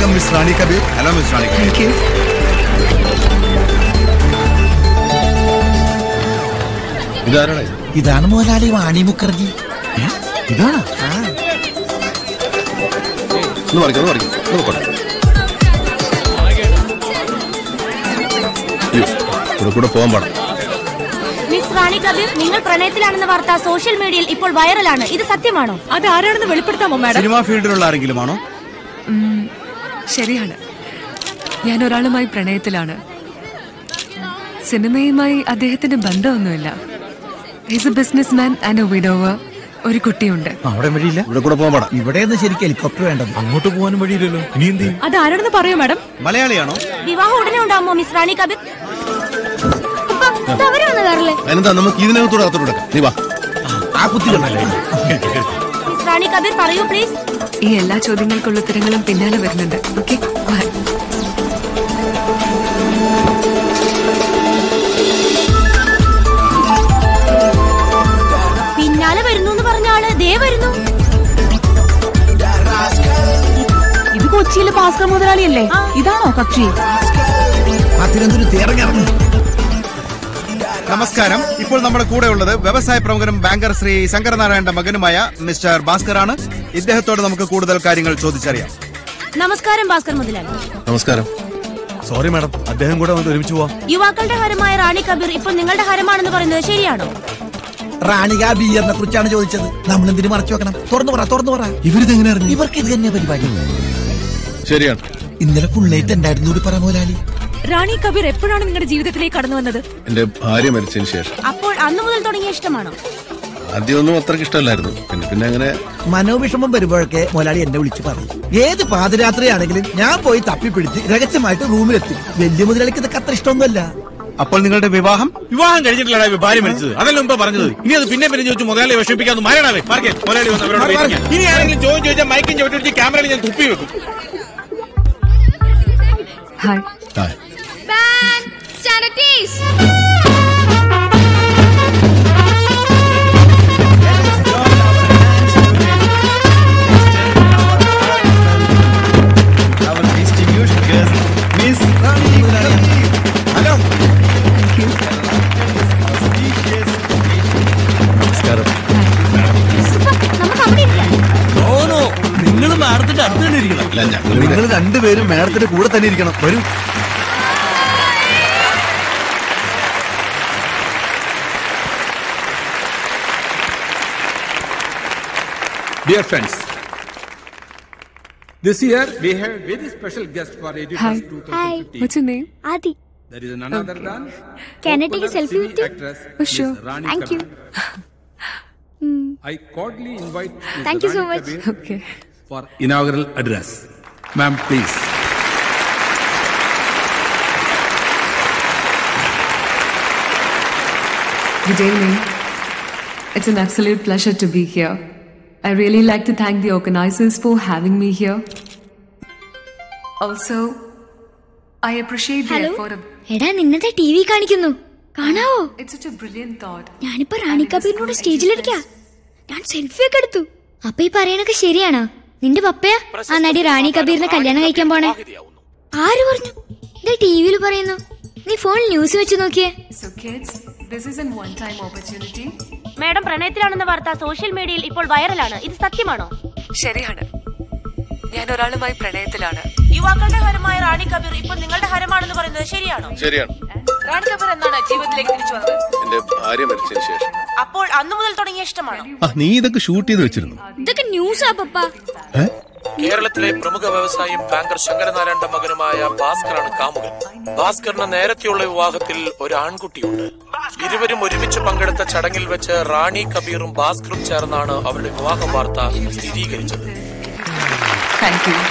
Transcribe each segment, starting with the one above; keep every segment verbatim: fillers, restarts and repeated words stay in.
Welcome miss Rani Kabir. Hello miss Rani Kabir. Thank you. ഇതാരാണ്? ഇതാണ് മുതലാളി വാണി മുഖർജി. ഇതാണ് കൂടെ പോകാൻ പാടാം. മിസ് റാണി കബീർ, നിങ്ങൾ പ്രണയത്തിലാണെന്ന വാർത്ത സോഷ്യൽ മീഡിയയിൽ ഇപ്പോൾ വൈറലാണ്. ഇത് സത്യമാണോ? അത് ആരാണെന്ന് വെളിപ്പെടുത്താമോ മാഡം? സിനിമാ ഫീൽഡിലുള്ള ആരെങ്കിലും ആണോ? ശരിയാണ്, ഞാൻ ഒരാളുമായി പ്രണയത്തിലാണ്. സിനിമയുമായി അദ്ദേഹത്തിന് ബന്ധമൊന്നുമില്ല. Is a business man and a widower. ഒരു കുട്ടിയുണ്ട്. അവിടെ വഴിയില്ല. ഇവിടെ കൂടെ പോകാൻ പാടാം. ഇവിടെയൊന്നും ശരിക്കും ഹെലികോപ്റ്റർ വേണ്ടത്. അങ്ങോട്ട് പോകാനും വഴിയില്ലല്ലോ. ഇനി എന്ത് ചെയ്യും? അത് ആരാണെന്ന് പറയൂ മാഡം. മലയാളിയാണോ? വിവാഹം ഉടനെ ഉണ്ടാകുമോ മിസ് റാണി കബീർ? അതിനെന്താ, നമുക്ക് ഇതിനകത്തോടെ അകത്തോട്ട് കിടക്കാം. നീ വാ. ആ കുത്തി കൊണ്ടല്ലേ. മിസ് റാണി കബീർ പറയൂ പ്ലീസ്. ഈ എല്ലാ ചോദ്യങ്ങൾക്കുള്ള ഉത്തരങ്ങളും പിന്നാലെ വരുന്നുണ്ട്. ഓക്കെ, പിന്നാലെ വരുന്നു എന്ന് പറഞ്ഞ ആള് ദേ വരുന്നു. ഇത് കൊച്ചിയിലെ ഭാസ്കർ മുതലാളിയല്ലേ? ഇതാണോ കക്ഷി? നമസ്കാരം. ഇപ്പോൾ നമ്മുടെ കൂടെ ഉള്ളത് വ്യവസായ പ്രമുഖനും ബാങ്കർ ശ്രീ ശങ്കരനാരായണന്റെ മകനുമായ മിസ്റ്റർ ഭാസ്കർ ആണ്. ഇദ്ദേഹത്തോട് നമുക്ക് കൂടുതൽ കാര്യങ്ങൾ ചോദിച്ചറിയാം. നമസ്കാരം ഭാസ്കർ മുതലാളി. നമസ്കാരം. സോറി മാഡം, അദ്ദേഹം കൂടെ വന്ന് ഒരുമിച്ച് പോവാം. യുവാക്കളുടെ ഹരമായ റാണി കബീർ ഇപ്പോൾ നിങ്ങളുടെ ഹരമാണെന്ന് പറയുന്നത് ശരിയാണോ? റാണി കബീറിനെ കുറിച്ചാണ് ചോദിച്ചത്. നമ്മൾ എന്തിനു മറച്ചു വെക്കണം? തുറന്നു പറ, തുറന്നു പറ. ഇവരിതെങ്ങനെ അറിഞ്ഞു? ഇവർക്ക് ഇത് തന്നെ പരിപാടി. ശരിയാണ്. ഇന്നലെ ഫുള്ളേറ്റ് ഉണ്ടായിരുന്നു കൂടി പറ മുതലാളി. റാണി കബീർ എപ്പോഴാണ് നിങ്ങളുടെ ജീവിതത്തിലേക്ക് കടന്നു വന്നത്? എന്റെ ഭാര്യ മരിച്ചതിന് ശേഷം. അപ്പോൾ അന്നു മുതൽ തുടങ്ങിയ ഇഷ്ടമാണോ? ആദ്യമൊന്നും അത്രയ്ക്ക് ഇഷ്ടമല്ലായിരുന്നു. പിന്നെ പിന്നെ അങ്ങനെ മനോവിഷമം വരുമ്പോഴൊക്കെ മുതലാളി എന്നെ വിളിച്ച് പറയും. ഏത് പാതിരാത്രിയാണെങ്കിലും ഞാൻ പോയി തപ്പിപ്പിടിച്ച് രഹസ്യമായിട്ട് റൂമിലെത്തി. വലിയ മുതലാളിക്ക് ഇതൊക്കെ അത്ര ഇഷ്ടമൊന്നുമല്ല. അപ്പോൾ നിങ്ങളുടെ വിവാഹം? വിവാഹം കഴിഞ്ഞിട്ടില്ല, ഭാര്യ മരിച്ചത്. അതല്ല മുമ്പ് പറഞ്ഞത്. ഇനി അത് പിന്നെ പിന്നെ ചോദിച്ചു മുതലാളി വിഷമിപ്പിക്കാന്ന് മാറണവേ. മുതലാളി വന്ന് അവരോട് പേടിക്കാം. ഇനി ആരെങ്കിലും ചോദ്യം ചോദിച്ചാൽ മൈക്കും ചവിട്ടി വെച്ച് ക്യാമറയിൽ ഞാൻ തുപ്പി വെക്കും. ഹായ്. ഹായ്. നിങ്ങൾ മാഡത്തിന്റെ അടുത്ത് തന്നെ ഇരിക്കണം. നിങ്ങൾ രണ്ടുപേരും മാഡത്തിന്റെ കൂടെ തന്നെ ഇരിക്കണം. വരൂ. Dear friends, this year we have a very special guest for eighty-first twenty fifteen. What's your name? Adi. That is none other than Can I take a selfie with you? actress Oh, sure. Miss Rani Thank you. Kabir. I cordially invite Miss Thank you so Rani much. Kabir Okay. for inaugural address. Ma'am, please. Good evening. It's an absolute pleasure to be here. I really like to thank the organizers for having me here. Also, I appreciate the Hello? effort of... എടാ നിന്നത്തെ T V കാണിക്കുന്നു, കാണാവോ? It's such a brilliant thought. ഞാനിപ്പോ റാണി കബീറിനോട് സ്റ്റേജിലിരിക്കാ. ഞാൻ selfie ഒക്കെ എടുത്തു. അപ്പൊ ഈ പറയണൊക്കെ ശരിയാണോ? നിന്റെ പപ്പയാ ആ നടി റാണി കബീറിനെ കല്യാണം കഴിക്കാൻ പോണേ? ആര് പറഞ്ഞു? ഇത് ടി വിയിൽ പറയുന്നു. നീ ഫോണിൽ ന്യൂസ് വെച്ച് നോക്കിയേ. So kids, this is a one-time opportunity. മാഡം പ്രണയത്തിലാണെന്ന വാർത്ത സോഷ്യൽ മീഡിയയിൽ ഇപ്പോൾ വൈറലാണ്. ഇത് സത്യമാണോ? ശരിയാണ്, ഞാൻ ഒരാളുമായി പ്രണയത്തിലാണ്. യുവാക്കളുടെ ഹരമായ റാണി കബീർ ഇപ്പോൾ നിങ്ങളുടെ ഹരമാണെന്ന് പറയുന്നത് ശരിയാണോ? ശരിയാണ്. റാണി കബീർ എന്നാണ് ജീവിതത്തിലേക്ക് തിരിച്ചു വന്നത്? എന്റെ ഭാര്യ മരിച്ചതിന് ശേഷം. അപ്പോൾ അന്നു മുതൽ തുടങ്ങിയ ഇഷ്ടമാണോ? നീ ഇതൊക്കെ ഷൂട്ട് ചെയ്ത് വെച്ചിരുന്നു? ഇതൊക്കെ ന്യൂസാ പപ്പ. കേരളത്തിലെ പ്രമുഖ വ്യവസായിയും ബാങ്കർ ശങ്കരനാരായണന്റെ മകനുമായ ഭാസ്കറാണ് കാമുകൻ. ഭാസ്കറിന് നേരത്തെയുള്ള വിവാഹത്തിൽ ഒരു ആൺകുട്ടിയുണ്ട്. ഇരുവരും ഒരുമിച്ച് പങ്കെടുത്ത ചടങ്ങിൽ വെച്ച് റാണി കബീറും ഭാസ്കറും ചേർന്നാണ് അവരുടെ വിവാഹ വാർത്ത സ്ഥിരീകരിച്ചത്. Thank you.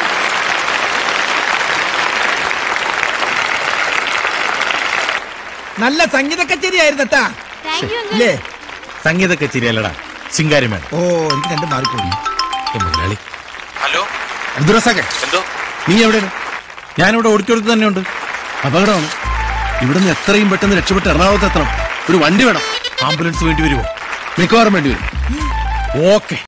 നല്ല സംഗീത കച്ചേരിയായിരുന്നട്ടാ. ഇല്ലേ? സംഗീത കച്ചേരിയല്ലടാ, ശിങ്കാരിമേള. ഓ, എനിക്ക് രണ്ട് മാറിപ്പോയി. മുതലാളി. ഹലോ അബ്ദുറസാഖേ, എന്തോ? നീ എവിടെയാണ്? ഞാനിവിടെ ഓടിച്ചോടത്ത് തന്നെ ഉണ്ട്. അപകടമാണ്. ഇവിടുന്ന് എത്രയും പെട്ടെന്ന് രക്ഷപ്പെട്ട് എറണാകുളത്ത് എത്തണം. ഒരു വണ്ടി വേണം. ആംബുലൻസ് വേണ്ടി വരുമോ? മിക്കവാറും വേണ്ടി വരും. ഓക്കെ.